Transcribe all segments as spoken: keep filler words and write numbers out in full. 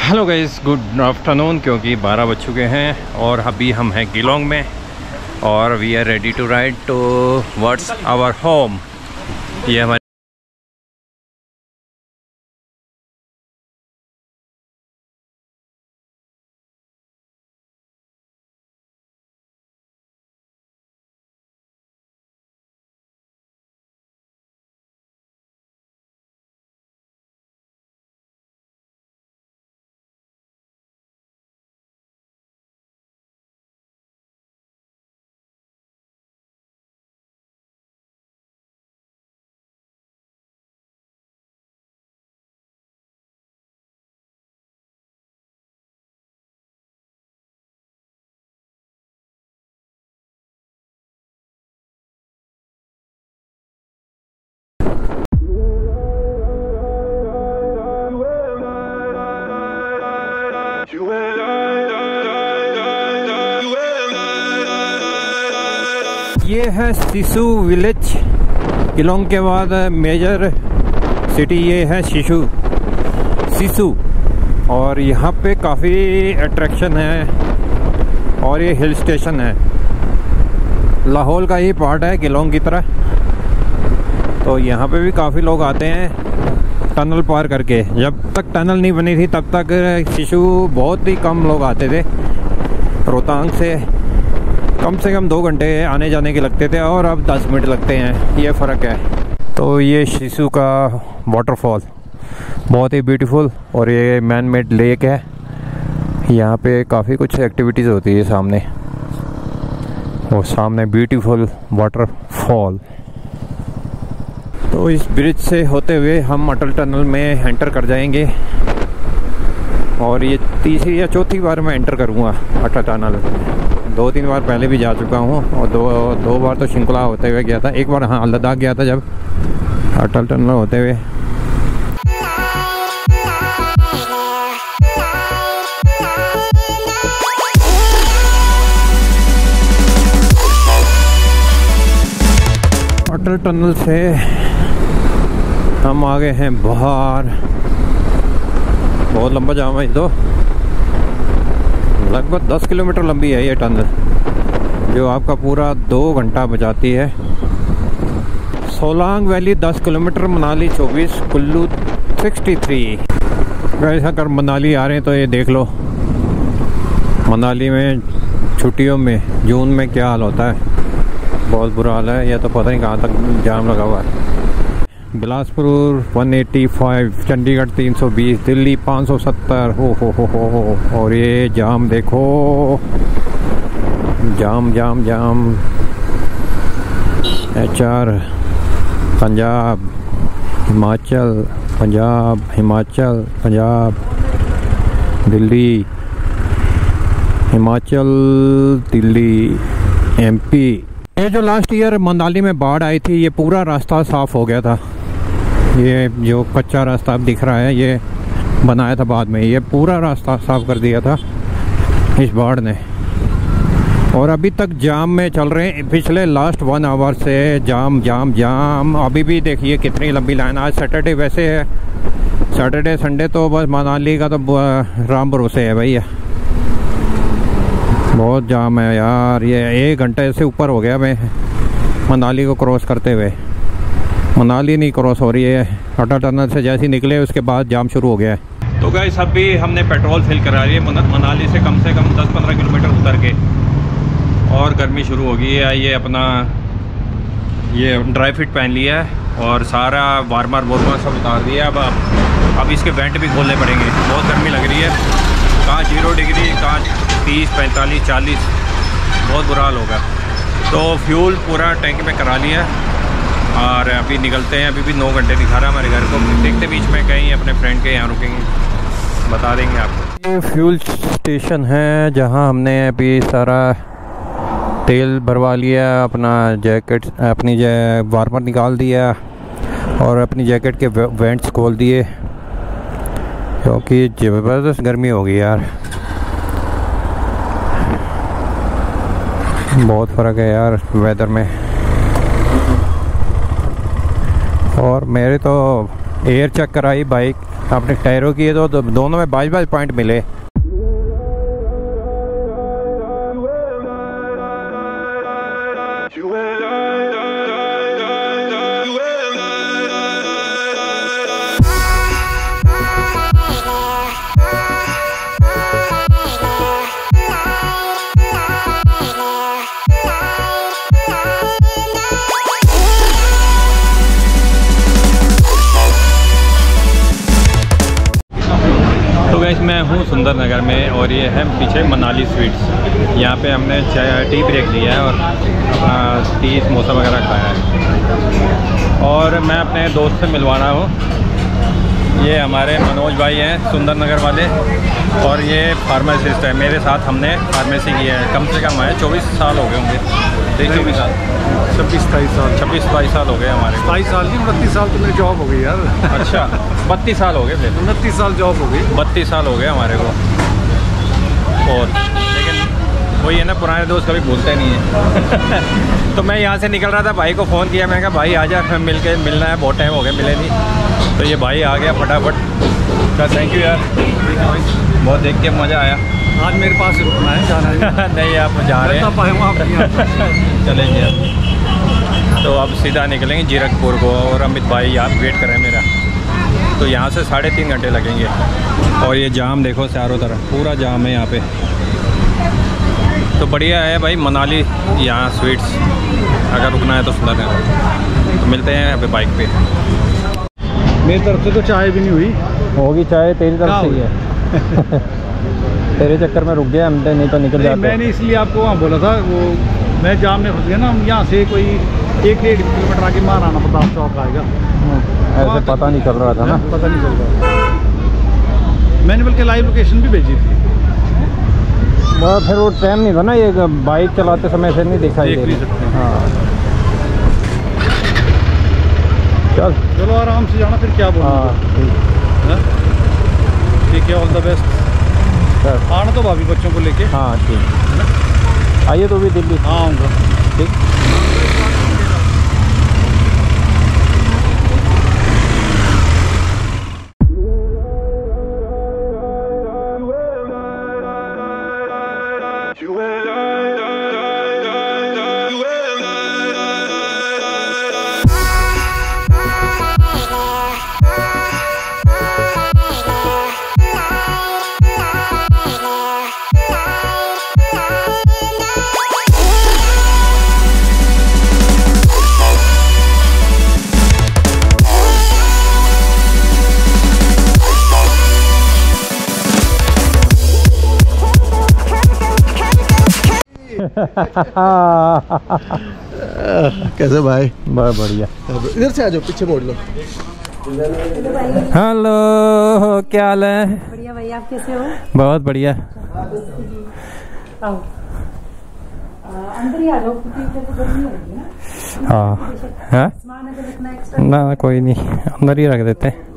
Hello guys, good afternoon. क्योंकि बारह बज चुके हैं और अभी हम हैं गिलोंग में और we are ready to ride towards our home. ये हमारे ये है सिसु विलेज। गिलोंग के बाद मेजर सिटी ये है सिसु सिसु और यहाँ पे काफ़ी अट्रैक्शन है और ये हिल स्टेशन है। लाहौल का ही पार्ट है गिलोंग की तरह। तो यहाँ पे भी काफ़ी लोग आते हैं टनल पार करके। जब तक टनल नहीं बनी थी तब तक सिसु बहुत ही कम लोग आते थे। रोहतांग से कम से कम दो घंटे आने जाने के लगते थे और अब दस मिनट लगते हैं, ये फ़र्क है। तो ये सिसु का वाटरफॉल बहुत ही ब्यूटीफुल और ये मैन मेड लेक है। यहाँ पे काफ़ी कुछ एक्टिविटीज़ होती है सामने, और सामने ब्यूटीफुल वाटरफॉल। तो इस ब्रिज से होते हुए हम अटल टनल में एंटर कर जाएंगे और ये तीसरी या चौथी बार मैं एंटर करूँगा अटल टनल। दो तीन बार पहले भी जा चुका हूँ और दो दो बार तो शिंकुला होते हुए गया था। एक बार हाँ लद्दाख गया था जब अटल टनल होते हुए। अटल टनल से हम आ गए हैं बाहर। बहुत लंबा जाम है, तो लगभग दस किलोमीटर लंबी है ये टनल, जो आपका पूरा दो घंटा बचाती है। सोलांग वैली दस किलोमीटर, मनाली चौबीस, कुल्लू तिरसठ। वैसे अगर मनाली आ रहे हैं तो ये देख लो मनाली में छुट्टियों में जून में क्या हाल होता है। बहुत बुरा हाल है, यह तो पता नहीं कहाँ तक जाम लगा हुआ है। बिलासपुर एक सौ पचासी, चंडीगढ़ तीन सौ बीस, दिल्ली पाँच सौ सत्तर। हो हो हो हो हो और ये जाम देखो, जाम जाम जाम। H R Punjab Himachal, Punjab Himachal, Punjab Delhi, Himachal Delhi, MP. ये जो लास्ट ईयर मनाली में बाढ़ आई थी, ये पूरा रास्ता साफ़ हो गया था। ये जो कच्चा रास्ता अब दिख रहा है ये बनाया था बाद में। ये पूरा रास्ता साफ़ कर दिया था इस बाढ़ ने। और अभी तक जाम में चल रहे हैं, पिछले लास्ट वन आवर से जाम जाम जाम। अभी भी देखिए कितनी लंबी लाइन। आज सैटरडे वैसे है, सैटरडे संडे तो बस मनाली का तो राम भरोसे है भैया। बहुत जाम है यार। ये एक घंटे से ऊपर हो गया मैं मनाली को क्रॉस करते हुए। मनाली नहीं क्रॉस हो रही है, अटल टनल से जैसे ही निकले उसके बाद जाम शुरू हो गया है। तो गाइस अभी हमने पेट्रोल फिल करा लिया मनाली से कम से कम दस पंद्रह किलोमीटर उतर के, और गर्मी शुरू हो गई है। ये अपना ये ड्राई फिट पहन लिया है और सारा वार्मर वार्मर सब उतार दिया। अब अब इसके वेंट भी खोलने पड़ेंगे, बहुत गर्मी लग रही है। कहाँ जीरो डिग्री, कहाँ तीस पैंतालीस चालीस, बहुत बुरा हाल होगा। तो फ्यूल पूरा टैंक में करा लिया और अभी निकलते हैं। अभी भी नौ घंटे दिखा रहा है हमारे घर को। देखते बीच में कहीं अपने फ्रेंड के यहाँ रुकेंगे, बता देंगे आपको। ये फ्यूल स्टेशन है जहाँ हमने अभी सारा तेल भरवा लिया, अपना जैकेट अपनी वार्मर निकाल दिया और अपनी जैकेट के वेंट्स खोल दिए, क्योंकि ज़बरदस्त गर्मी हो गई यार। बहुत फ़र्क है यार वेदर में। और मेरे तो एयर चेक कराई बाइक अपने टायरों की तो दोनों में बाईस बाईस पॉइंट मिले। तो गैस मैं हूँ सुंदरनगर में और ये है पीछे मनाली स्वीट्स। यहाँ पे हमने चाय टी ब्रेक लिया है और अपना टी समोसा वगैरह खाया है। और मैं अपने दोस्त से मिलवाना हूँ, ये हमारे मनोज भाई हैं सुंदरनगर वाले, और ये फार्मासिस्ट है मेरे साथ। हमने फार्मेसी किया है, कम से कम है चौबीस साल हो गए होंगे। देखिए चौबीस साल छब्बीस सताईस साल छब्बीस सताईस साल हो गए हमारे। सताईस साल की उनतीस साल तो मेरी जॉब हो गई यार। अच्छा बत्तीस साल हो गए फिर। उनतीस साल जॉब हो गई। बत्तीस साल हो गए हमारे को। और लेकिन वही है ना, पुराने दोस्त कभी भूलते नहीं है। तो मैं यहाँ से निकल रहा था, भाई को फ़ोन किया, मैं कहा भाई आ जा, फिर मिल के मिलना है, बहुत टाइम हो गया मिले नहीं। तो ये भाई आ गया फटाफट। क्या थैंक यू यार, बहुत देख के मज़ा आया। आज मेरे पास रुकना है, जाना है। नहीं आप जा रहे हैं, चलेंगे अब। तो अब सीधा निकलेंगे जीरकपुर को, और अमित भाई आप वेट करें मेरा। तो यहाँ से साढ़े तीन घंटे लगेंगे। और ये जाम देखो चारों तरफ, पूरा जाम है यहाँ पे। तो बढ़िया है भाई मनाली यहाँ स्वीट्स, अगर रुकना है तो सुंदरनगर। तो मिलते हैं अभी बाइक पे। मेरी तरफ से तो चाय भी नहीं हुई। होगी चाय तेरी तरफ से ही है। तेरे चक्कर में रुक गया हमने, नहीं तो निकल जाते। मैंने इसलिए आपको वहाँ बोला था, वो मैं जाम में फंस गया ना। हम यहाँ से कोई एक डेढ़ किलोमीटर आगे महाराणा प्रताप चौक आएगा। ऐसे पता नहीं चल रहा था ना, पता नहीं चल रहा। मैंने बल्कि लाइव लोकेशन भी भेजी थी। बस फिर वो टाइम नहीं था ना, ये बाइक चलाते समय से नहीं दिखाई दे रही। हाँ चल चलो आराम से जाना, फिर क्या बोलूँ। हाँ ठीक है, ऑल द बेस्ट। आना तो भाभी बच्चों को लेके। हाँ ठीक, आइए तो भी दिल्ली। हाँ आऊँगा। ठीक। कैसे भाई? बहुत बढ़िया। इधर से आ जाओ, पीछे मोड़ लो। हेलो, क्या हाल है? बढ़िया भाई, आप कैसे हो? बहुत बढ़िया। आओ अंदर ही आ जाओ, क्योंकि गर्मी हो रही है ना। हाँ है सामान अगर रखना एक्स्ट्रा। ना, कोई नहीं, अंदर ही रख देते हैं।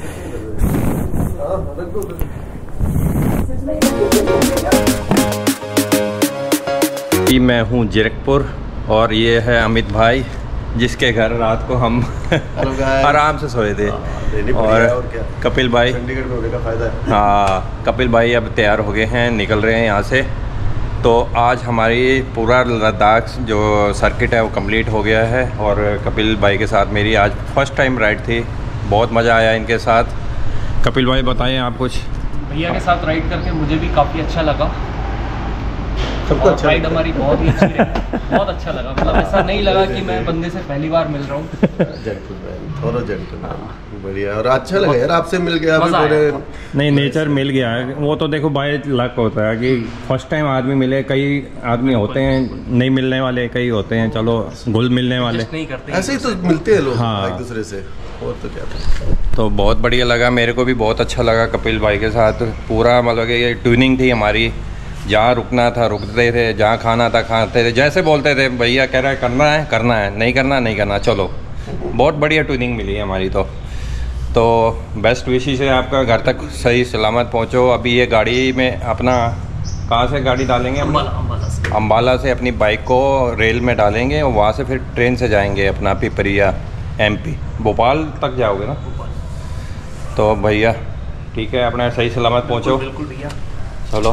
मैं हूँ जीरकपुर और ये है अमित भाई, जिसके घर रात को हम आराम से सोए थे। और, और कपिल भाई, चंडीगढ़ में होने का फायदा है। हाँ कपिल भाई अब तैयार हो गए हैं, निकल रहे हैं यहाँ से। तो आज हमारी पूरा लद्दाख जो सर्किट है वो कंप्लीट हो गया है। और कपिल भाई के साथ मेरी आज फर्स्ट टाइम राइड थी, बहुत मज़ा आया इनके साथ। कपिल भाई बताएं आप कुछ। भैया के साथ राइड करके मुझे भी काफ़ी अच्छा लगा। सबको अच्छा राइड हमारी बहुत ही अच्छी रही, बहुत अच्छा लगा। मतलब ऐसा नहीं लगा कि मैं बंदे से पहली बार मिल रहा हूँ। थोड़ा जेंटल, बढ़िया। और अच्छा लगा यार, आपसे मिल गया। नहीं, नेचर मिल गया है वो तो देखो बाय लक होता है कि फर्स्ट टाइम आदमी मिले। कई आदमी होते हैं नहीं मिलने वाले, कई होते हैं चलो घुल मिलने वाले, नहीं करते ऐसे ही तो मिलते हैं लोग। हाँ। एक दूसरे से, और तो क्या। तो बहुत बढ़िया लगा, मेरे को भी बहुत अच्छा लगा कपिल भाई के साथ। पूरा मतलब कि ये ट्यूनिंग थी हमारी, जहाँ रुकना था रुकते थे, जहाँ खाना था खाते थे, जैसे बोलते थे भैया कह रहा है करना है करना है, नहीं करना नहीं करना, चलो। बहुत बढ़िया ट्यूनिंग मिली है हमारी। तो तो बेस्ट विशेष है आपका, घर तक सही सलामत पहुँचो। अभी ये गाड़ी में अपना कहाँ से गाड़ी डालेंगे? अम्बाला, अम्बाला से अम्बाला से अपनी बाइक को रेल में डालेंगे और वहाँ से फिर ट्रेन से जाएंगे अपना पिपरिया एमपी। भोपाल तक जाओगे ना? तो भैया ठीक है, अपने सही सलामत पहुँचो। बिल्कुल भैया। चलो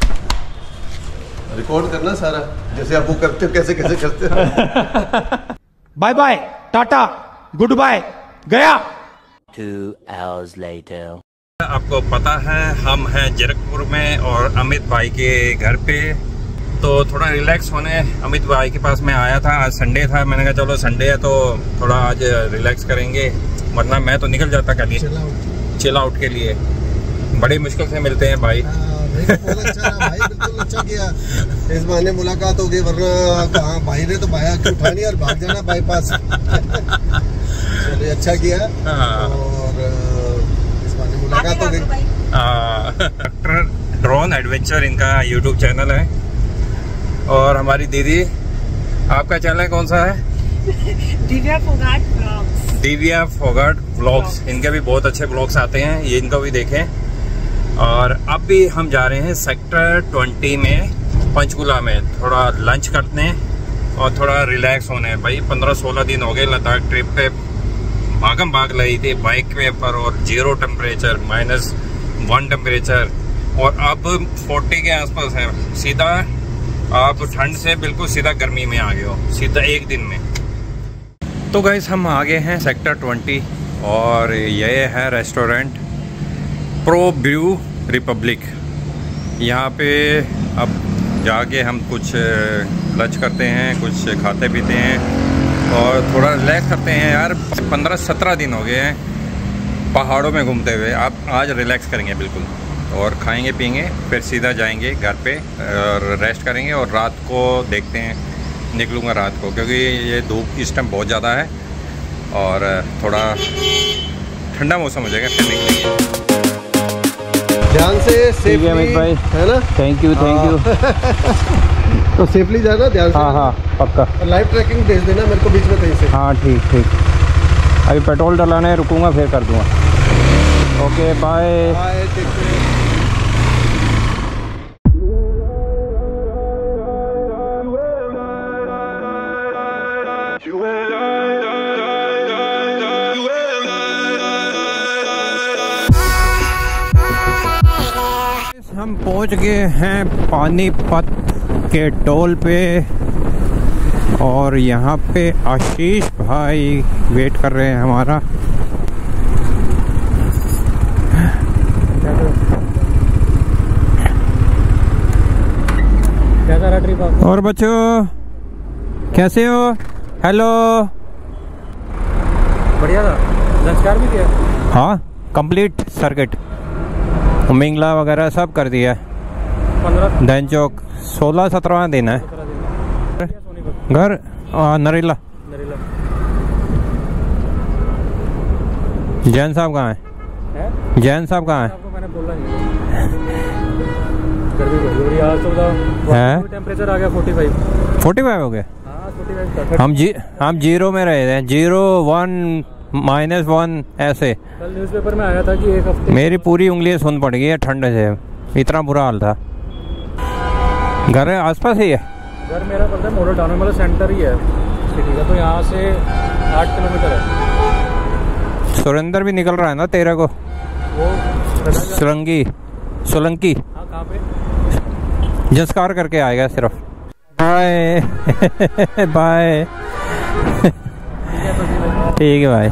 रिकॉर्ड करना सारा, जैसे आप वो करते हो, कैसे कैसे करते हो। Bye bye, tata, goodbye, गया। Two hours later. आपको पता है हम हैं जीरकपुर में और अमित भाई के घर पे, तो थोड़ा रिलैक्स होने अमित भाई के पास मैं आया था। आज संडे था, मैंने कहा चलो संडे है तो थोड़ा आज रिलैक्स करेंगे, वरना मैं तो निकल जाता कल ही चिल आउट के लिए। बड़ी मुश्किल से मिलते हैं भाई। बहुत अच्छा रहा भाई, बिल्कुल अच्छा किया, इस बहाने मुलाकात हो गई, वरना हाँ भाई ने तो भाया उठानी और भाग जाना बाईपास। चलिए अच्छा किया और इस बहाने मुलाकात हो गई। डॉक्टर ड्रोन एडवेंचर इनका यूट्यूब चैनल है। और हमारी दीदी, आपका चैनल कौन सा है? दिव्या फोगाट ब्लॉग्स। दिव्या फोगाट ब्लॉग्स, इनके भी बहुत अच्छे ब्लॉग्स आते हैं, ये इनको भी देखें। और अब भी हम जा रहे हैं सेक्टर ट्वेंटी में, पंचकुला में, थोड़ा लंच करते हैं और थोड़ा रिलैक्स होने। भाई पंद्रह सोलह दिन हो गए लद्दाख ट्रिप पे, भागम भाग लगी थी बाइक पे पर, और zero temperature, minus one temperature, और अब फोर्टी के आसपास है। सीधा आप ठंड से बिल्कुल सीधा गर्मी में आ गए हो, सीधा एक दिन में। तो गाइस हम आ गए हैं सेक्टर ट्वेंटी और ये है रेस्टोरेंट प्रो ब्रू रिपब्लिक। यहाँ पे अब जाके हम कुछ लंच करते हैं, कुछ खाते पीते हैं और थोड़ा रिलैक्स करते हैं। यार पंद्रह सत्रह दिन हो गए हैं पहाड़ों में घूमते हुए, आप आज रिलैक्स करेंगे बिल्कुल, और खाएंगे पिएंगे, फिर सीधा जाएंगे घर पे और रेस्ट करेंगे। और रात को देखते हैं, निकलूँगा रात को, क्योंकि ये धूप इस टाइम बहुत ज़्यादा है और थोड़ा ठंडा मौसम हो जाएगा, फिर निकलेंगे। ध्यान से सेफली अमित भाई, है ना। Thank you thank you. तो सेफली जाना, ध्यान से। हाँ हाँ पक्का। लाइव ट्रैकिंग भेज देना मेरे को बीच में कहीं से। हाँ ठीक ठीक। अभी पेट्रोल डलाने रुकूंगा, फिर कर दूँगा। Okay bye bye, take care. हम पहुंच गए हैं पानीपत के टोल पे और यहाँ पे आशीष भाई वेट कर रहे हैं हमारा। कैसा रहा ट्रिप आपका? और बच्चों कैसे हो? हेलो। बढ़िया था। लंचकार भी किया? हाँ कंप्लीट सर्किट, मिंगला वगैरह सब कर दिया। पंद्रह दैन चौक सोलह सत्रहवा दिन है। घर आ, नरेला। नरेला। जैन साहब कहाँ है? जैन साहब कहाँ है? आपको मैंने बोला नहीं। गर्मी बड़ी हो रही है आज तो। है टेम्परेचर आ गया फोर्टी फाइव। फोर्टी फाइव हो गया। हाँ फोर्टी फाइव। हम जी हम जीरो में रहे थे, जीरो वन माइनस वन ऐसे। कल न्यूज़पेपर में आया था कि एक हफ्ते मेरी पूरी उंगलियां सुन पड़ गई है ठंड से, इतना बुरा हाल था। घर आसपास ही है? घर मेरा पड़ता है मॉडल टाउन में, मतलब सेंटर ही है सिटी का, तो यहाँ से आठ किलोमीटर है। सुरेंद्र भी निकल रहा है ना तेरह को? वो सुलंगी सोलंकी। हाँ कहाँ पे? जसकार करके आएगा सिर्फ। Bye bye. ठीक है भाई।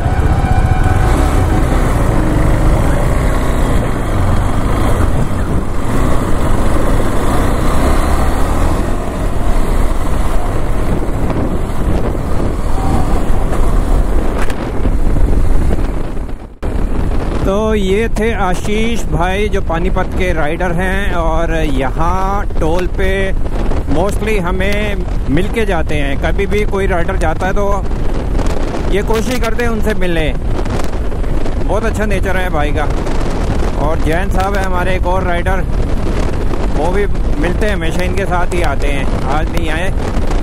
तो ये थे आशीष भाई जो पानीपत के राइडर हैं, और यहाँ टोल पे मोस्टली हमें मिल के जाते हैं। कभी भी कोई राइडर जाता है तो ये कोशिश करते हैं उनसे मिलने। बहुत अच्छा नेचर है भाई का। और जैन साहब है हमारे एक और राइडर, वो भी मिलते हैं हमेशा, इनके साथ ही आते हैं। आज नहीं आए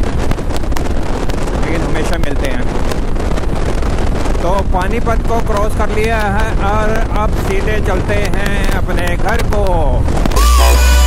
लेकिन हमेशा मिलते हैं। तो पानीपत को क्रॉस कर लिया है और अब सीधे चलते हैं अपने घर को।